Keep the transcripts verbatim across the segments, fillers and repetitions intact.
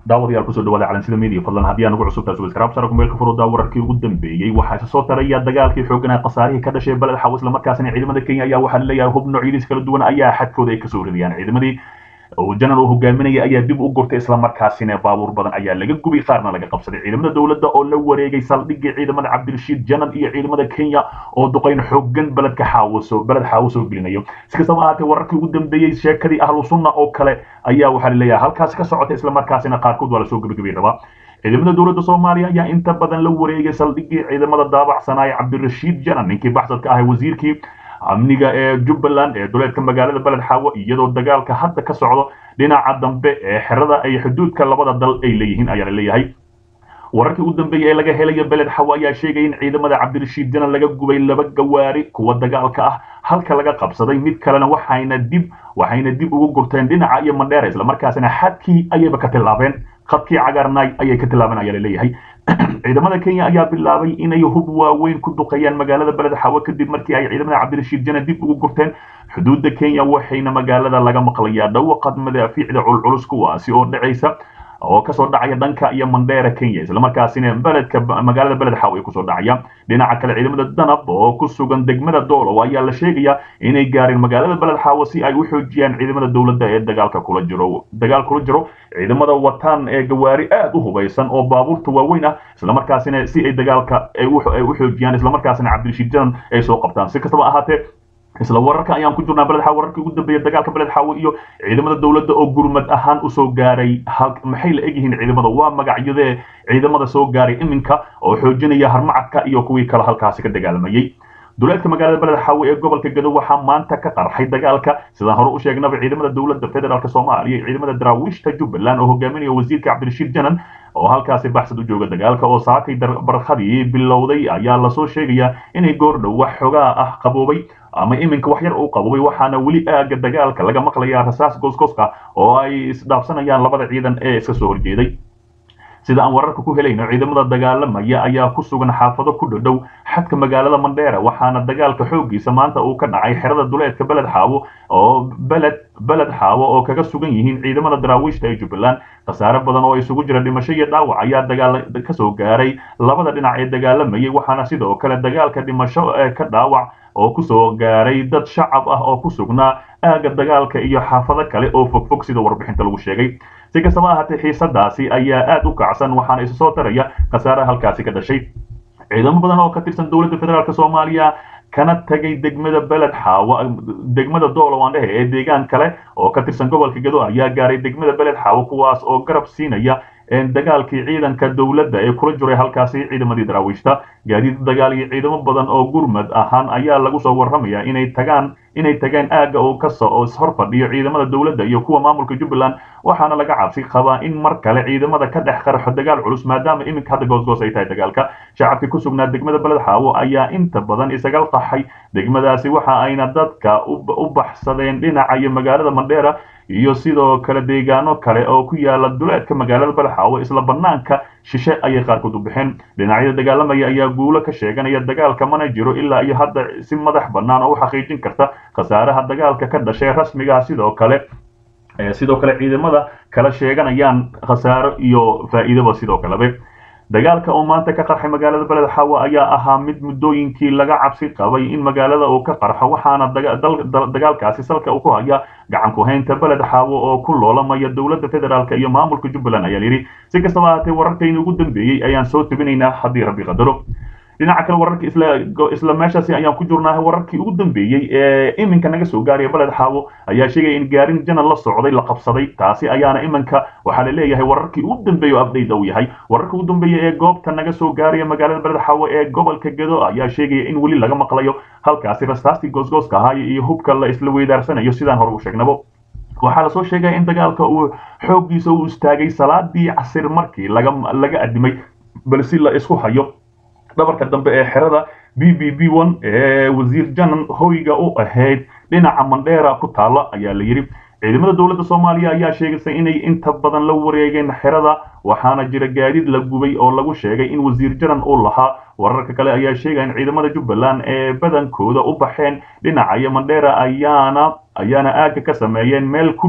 daawadayaal kusoo dhawaada calansida media fadlan haddii aan ugu cusub tahay subscribe sar ku meel ka furo wararkii ugu dambeeyay waxa soo taraya dagaalkii xoogana qasaarihii ka dhashay balad xawas la markaasina ciidamada Kenya ayaa waxa la leeyahay hub noocyadiis kala duwan ayaa xadkooda ay ka soo ridayaan ciidamadii oo janal uu hogaaminaya ayaa dib u gurtay isla markaasina baabuur badan ayaa laga gubay qaarna laga qabsaday ciidamada dawladda oo la wareegay saldhigii ciidamada Cabdirashiid Janal iyo ciidamada Kenya oo duqeyn xoogan baladka xaawaso balad xaawaso gelinayo si kastaba ahaatee wararkii ugu dambeeyay sheekadii ahlu sunna oo kale ayaa waxa la leeyahay halkaas ka socotay isla markaasina qaarkood waa la soo gabagabay raba ciidamada dawladda Soomaaliya ayaa inta badan la wareegay saldhigii ciidamada daabacsanay Cabdirashiid Janal ninkii baxsadka ah wasiirkii amniga ee Jubbaland ee dowladka magaalada balad xaawo iyadoo dagaalka hadda ka socdo dhinaca dambe ee xirada ay xuduudka labada dal ay leeyihiin ayaa la leeyahay wararkii ugu dambeeyay ee laga helay balad xaawo ayaa sheegay in ciidamada Cabdirashiid Janal laga gubay laba gawaari kuwa dagaalka ah halka laga qabsaday mid kalena waxayna dib waxayna dib ugu gurteen dhinaca iyo Mandheera isla markaasina xadkii ayayba ka tilaabeen qadkii cagarnay ayay ka tilaabeen ayaa la leeyahay ciidamada Kenya ayaa bilaabay inay hub waaweyn ku duqeeyaan magaalada balad xaawo kadib markii ay ciidamada Cabdirashiid Janal dib ugu gurteen xuduudda Kenya waxayna magaalada laga maqlayaa dhawaqad madaafiicda culculus kuwaasi oo dhacaysa oo ka soo dhacaya dhanka iyo Mandheera Kenya isla markaasina baladka magaalada balad xaawo ay ku soo dhacaya dhinaca kale ciidamada danab oo ku sugan degmada doolo ayaa la sheegaya inay gaareen magaalada balad xaawo si ay u xoojiyaan ciidamada dawladda ee dagaalka kula jiro dagaal kula jiro ciidamada watan ee gawaari aad u hubaysan oo baabuurta waaweyn ah isla markaasina si ay dagaalka ay u xoojiyaan isla markaasina Cabdirashiid Janal ay soo qabtaan si kastaba ahaatee isla wararka ayaan ku jirnaa balad xaawo wararkii ugu dambeeyay dagaalka balad xaawo iyo ciidamada dawladda oo gurmad ahaan u soo gaaray maxay la egyihiin ciidamada waa magacyadee ciidamada soo gaaray iminka oo xoojinaya harmacadka iyo kuwii kala halkaasi ka dagaalamayay dowladka magaalada balad xaawo ee gobolka Gadow waxa maanta ka qarxay dagaalka sida hore u sheegnaba ciidamada dawladda federaalka Soomaaliya iyo ciidamada Daraawiishta Jubbaland oo hogaaminaya wasiirka Cabdirashiid Janal oo halkaasi baxsad u jooga dagaalka oo saakay barqadii bilowday ayaa la soo sheegaya inay goordhow wax xogaa ah qaboobay ama iminka wax yar uu qaboobay waxaana wali aaga dagaalka laga maqlayaa rasaas gooskoska oo ay isdhaafsanayaan labada ciidan ee iska soo horjeeday sida aan wararka ku helayno ciidamada dagaalamaya ayaa ku sugan xaafado ku dhow xadka magaalada Mandheera waxaana dagaalka xoogiisa maanta uu ka dhacay xirada duleedka balad xaawo oo balad balad xaawo oo kaga sugan yihiin ciidamada Daraawiishta ee Jubbaland qasaare badan oo isugu jira dhimasho iyo dhaawac ayaa dagaal ka soo gaaray labada dhinac ee dagaalamayay waxaana sidoo kale dagaalka dhimasho ee ka dhaawac oo ku soo gaaray dad shacab ah oo ku sugnaa aaga dagaalka iyo xaafado kale oo fogfog sida warbixinta lagu sheegay si kastaba ahaatee xiisadaasi ayaa aad u kacsan waxaana isu soo taraya qasaare halkaasi ka dhashay ciidamo badan oo ka tirsan dawladda federaalka Soomaaliya kana tagay degmada balad xaawo degmada doolo waan dhahay ee deegaan kale oo ka tirsan gobolka Gadow ayaa gaaray degmada balad xaawo kuwaas oo garab siinaya in dagaalkii ciidanka dawladda ee kula jiray halkaasi ciidamadii Daraawiishta gaadiid dagaal iyo ciidamo badan oo gurmad ahaan ayaa lagu soo warramayaa inay tagaan inay tageen aaga oo ka soo hor fadhiyo ciidamada dawladda iyo kuwa maamulka Jubbaland waxaana laga cabsi qabaa in mar kale ciidamada ka dhex qarxo dagaal culus maadaama iminka hadda goosgoos ay tahay dagaalka shacabka ku sugnaa degmada balad xaawo ayaa inta badan isaga qaxay degmadaasi waxa ayna dadka u baxsadeen dhinaca iyo magaalada Mandheera iyo sidoo kale deegaano kale oo ku yaala duleedka magaalada balad xaawo isla banaanka shishe ayay qaarkood u bixeen dhinacyada dagaalamaya ayaa guulo ka sheeganaya dagaalka mana jiro ilaa iyo hadda si madax bannaan oo u xaqiijin karta qasaaraha dagaalka ka dhashay rasmiga sidoo kale sidoo kale ciidamada kala sheeganayaan khasaaro iyo faa'iidaba sidoo kale dagaalka oo maanta ka qarxay magaalada balad xaawo ayaa ahaa mid muddooyinkii laga cabsi qabay in magaalada uu ka qarxo waxaana dagaalkaasi salka uu ku haya gacan ku haynta balad xaawo oo ku loolamaya dawladda federaalka iyo maamulka Jubbaland ayaa yiri si kastaba ahaatee wararkayna ugu dambeeyay ayaan soo tebinaynaa haddii rabbi qadaro dhinaca kale wararka isla isla meeshaasi ayaan ku jirnaa wararkii ugu dambeeyay ee iminka naga soo gaaray balad xaawo ayaa sheegay in gaarin Janal la socday la qabsaday taasi ayaana iminka waxa la leeyahay wararkii ugu dambeeyay oo update uu yahay wararka ugu dambeeyay ee goobta naga soo gaaray magaalada balad xaawo ee gobolka Gadow ayaa sheegay in wali laga maqlayo halkaasi rasaasti goosgooska ahaa iyo hubka la isla weydaarsanayo sidaan hore u sheegnabo waxaa la soo sheegay in dagaalka uu xoogiisa u istaagay salaadii casir markii laga laga adimay balse la isku hayo dhabarka dambe ee xirada B B B one ee wasiir Janal hoyga u ahayd dhinaca Mandheera ku taala ayaa la yiri ciidamada dawladda Soomaaliya ayaa sheegay inay inta badan la wareegeen xirada waxaana jira gaadiid la gubay oo lagu sheegay in wasiir Janal uu lahaa wararka kale ayaa sheegay in ciidamada Jubbaland ee badankooda u baxeen dhinaca Mandheera ayaana ayaana aaga ka sameeyeen meel ku dhow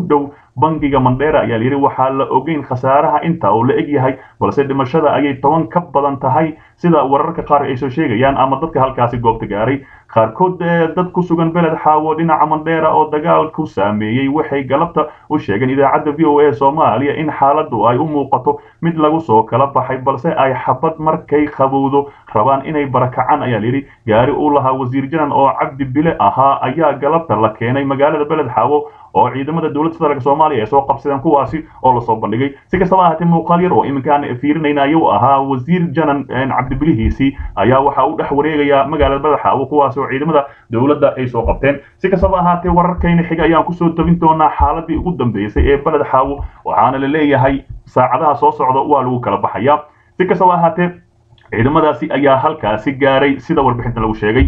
bangiga Mandera ayaa yiri waxa la ogeyn khasaaraha inta uu la eg yahay balse dhimashada ayay toban ka badan tahay sida wararka qaar ay soo sheegayaan ama dadka halkaasi goobta gaaray qaarkood dad ku sugan beled xaawo dhinaca Mandera oo dagaalku saameeyay waxay galabta u sheegeen idaacadda V O A Soomaaliya in xaaladdu ay u muuqato mid lagu soo kala baxay balse ay xabad markay qabowdo rabaan inay barakacaan ayaa yiri gaari uu lahaa wasiir janan oo Cabdi Bile ahaa ayaa galabta la keenay magaalada beled xaawo oo ciidamada dawladda federaalka Soomaaliya ay soo qabsadeen kuwaasi oo la soo bandhigay si kastaba ahaatee muuqaal yar oo iminkaan fiirinayna ayuu ahaa wasiir janan Cabdi Bilihiisi ayaa waxa uu dhex wareegaya magaalada beled xaawo kuwaas oo ciidamada dawladda ay soo qabteen si kastaba ahaatee wararkayna xiga ayaan ku soo tabin doonaa xaaladii ugu dambeysay ee beled xaawo waxaana la leeyahay saacadaha soo socda waa lagu kala baxaya si kastaba ahaatee ciidamadaasi ayaa halkaasi gaaray sida warbixinta lagu sheegay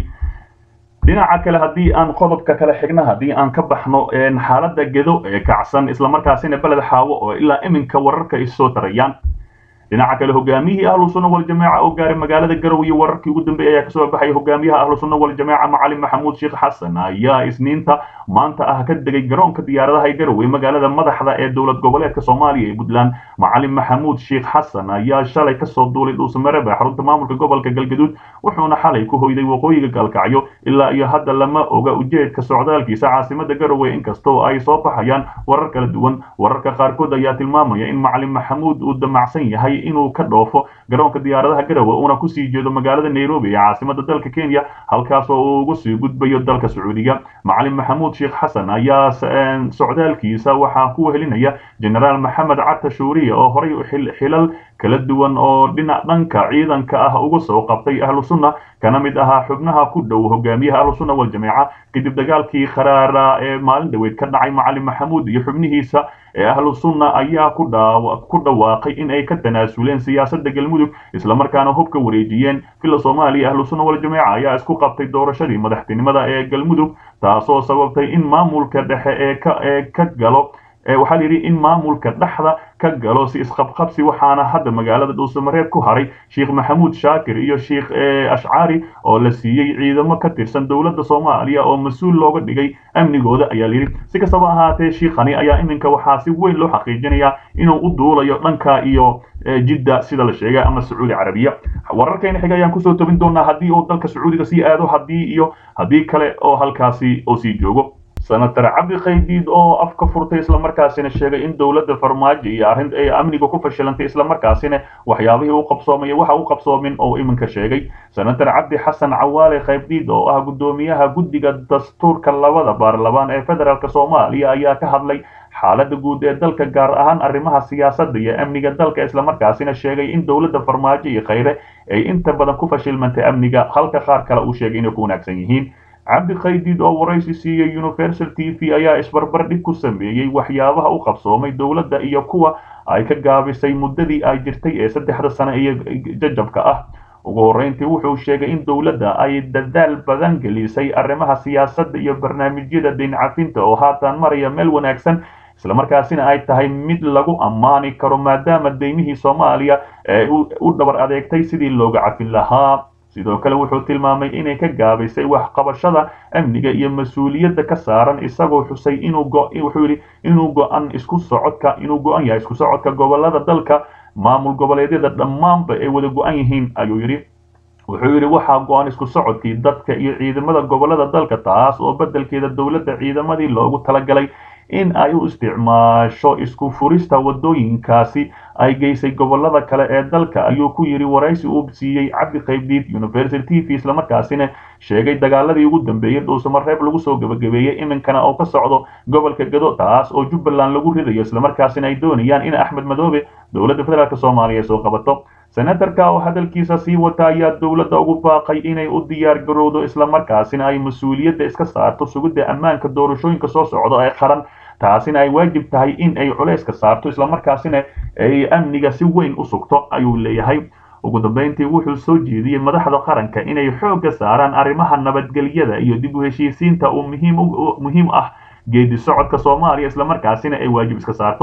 dhinaca kale hadii aan qodobka kale xigna hadii aan ka baxno xaaladda gedo ee kacsan isla markaasina beled xaawo oo ilaa iminka wararka ay soo tarayaan dhinaca kale hogaamiyihii ahlu sunna wal jamaa oo gaaray magaalada Garowe iyo wararkii ugu dambeeyay ayaa kasoo baxay hogaamiyaha ahlu sunna wal jamaa Macalin Maxamuud Sheekh Xasan ayaa isniinta maanta ah ka degay garoonka diyaaradaha ee Garowe magaalada madaxda ee dowlad goboleedka Soomaaliya ee Puntland Macalin Maxamuud Sheekh Xasan ayaa shalay ka soo duulay Dhuusamareeb xarunta maamulka gobolka Galgaduud wuxuuna xalay ku hoyday waqooyiga Galkacyo ilaa iyo hadda lama oga ujeedka socdaalkiisa caasimada Garowe inkastoo ay soo baxayaan warar kala duwan wararka qaarkood ayaa tilmaamaya in Macalin Maxamuud uu damacsan yahay inuu ka dhoofo garoonka diyaaradaha Garowe una ku sii jeedo magaalada Nairobi ee caasimada dalka Kenya halkaas oo uu ugu sii gudbayo dalka Sacuudiga Macalin Maxamuud Sheekh Xasan ayaa socdaalkiisa waxa ku wehelinaya General Maxamed Cabdi Shuuriye oo horay u xilal kala duwan oo dhinac dhanka ciidanka ah ugu soo qabtay ahlu sunna kana mid aha xubnaha ku dhow hogaamiyaha ahlu sunna wal jamaa kadib dagaalkii kharaara ee maalin dhaweed ka dhacay Macalin Maxamuud iyo xubnihiisa ee ahlu sunna ayaa ku dhaawa ku dhawaaqay in ay ka tanaasuleen siyaasadda galmudug isla markaana hubka wareejiyeen fila Soomaaliya ahlu sunna wal jamaa ayaa isku qabtay doorashadii madaxtinimada ee galmudug taasoo sababtay in maamulka dhexe ee ka ee ka galo waxaa la yiri in maamulka dhaxda ka galo si isqabqabsi waxaana hadda magaalada Dhuusamareeb ku haray Sheekh Maxamuud Shaakir iyo Sheekh Ashcaari oo la siiyay ciidamo ka tirsan dawladda Soomaaliya oo mas'uul looga dhigay amnigooda ayaa la yiri si kastaba ahaatee Sheekhani ayaa iminka waxaa si weyn loo xaqiijinayaa inuu u duulayo dhanka iyo jidda sida la sheegay ama Sacuudi Carabiya wararkayna xiga ayaan ku soo tabin doonaa hadii uu dalka Sacuudiga sii aado hadii iyo hadii kale oo halkaasi oo sii joogo senator Cabdi Qaydiid oo afka furtay isla markaasina sheegay in dawladda farmaajo iyo arrinta ay amniga ku fashilantay isla markaasina waxyaabihii uu qabsoomay waxa uu qabsoomin oo iminka sheegay senator Cabdi Xasan Cawaale Qaydiid oo ah gudoomiyaha guddiga dastuurka labada baarlamaan ee federaalka Soomaaliya ayaa ka hadlay xaaladda guud ee dalka gaar ahaan arrimaha siyaasadda iyo amniga dalka isla markaasina sheegay in dawladda farmaajo iyo khayre ay inta badan ku fashilmantay amniga halka qaar kale uu sheegay inay ku wanaagsan yihiin Cabdi Qaydiid oo waraysi siiyay Universal T V ayaa isbarbar dhig ku sameeyay waxyaabaha uu qabsoomay dawladda iyo kuwa ay ka gaabisay muddadii ay jirtay ee saddexda sano ee jajabka ah ugu horeyntii wuxuu sheegay in dawladda ay dadaal badan gelisay arrimaha siyaasadda iyo barnaamijyada deyn cafinta oo haatan maraya meel wanaagsan isla markaasina ay tahay mid lagu ammaani karo maadaama deymihii Soomaaliya ee u dhabar adeegtay sidii looga cafin lahaa sidoo kale wuxuu tilmaamay inay ka gaabisay wax qabashada amniga iyo mas'uuliyadda ka saaran isagoo xusay inuu wuxuu yiri inuu go'an isku socodka inuu go'an yahay isku socodka gobolada dalka maamul goboleedyada dhammaanba ay wada go'an yihiin ayuu yiri wuxuu yiri waxa go'an isku socodkii dadka iyo ciidamada gobolada dalka taas oo bedelkeeda dawladda ciidamadii loogu talagalay in ay u isticmaasho isku furista wadooyinkaasi ay geysay gobolada kale ee dalka ayuu ku yiri waraysi uu siiyay Cabdi Qaydiid Universal T V isla markaasina sheegay dagaaladii ugu dambeeyay Dhuusamareeb lagu soo gabagabeeyay iminkana oo ka socdo gobolka Gado taas oo Jubbaland lagu ridayo isla markaasina ay doonayaan in Axmed Madoobe dawladda federaalka Soomaaliya soo qabato senatorka oo hadalkiisa sii wata ayaa dawladda ugu baaqay inay u diyaar garowdo isla markaasina ay mas'uuliyadda iska saarto sugidda ammaanka doorashooyinka soo socda ee qaran taasina ay waajib tahay in ay culays ka saarto isla markaasina ay amniga si weyn u sugto ayuu leeyahay ugu dambeyntii wuxuu soo jeediyay madaxda qaranka inay xoog saaraan arrimaha nabadgelyada iyo dib u heshiisiinta oo muhiim muhiim ah geedi socodka Soomaaliya isla markaasina ay waajib iska saarto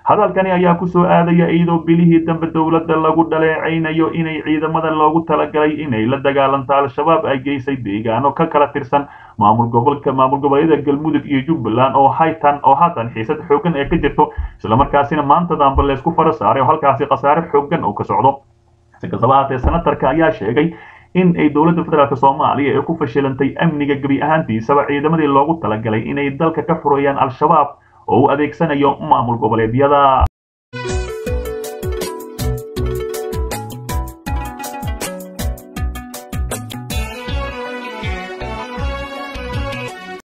hadalkani ayaa ku soo aadaya iyadoo bilihii dambe dowladda lagu dhaleecaynayo inay ciidamada loogu talagalay inay la dagaalanto al-shabaab ay geysay deegaano ka kala tirsan maamul gobolka maamul goboleedyada galmudug iyo jubbaland oo haytan oo haatan xiisad xooggan ee ka jirto islamarkaasina maanta dambe laysku fara saaray oo halkaasi khasaare xooggan oo ka socdo si kastaba haatee senatarka ayaa sheegay in ay dowladda federaalk soomaaliya ee ku fashilantay amniga gebi ahaantiisaba ciidamadii loogu talagalay inay dalka ka xureeyaan al-shabaab oo u adeegsanayo maamul goboleedyada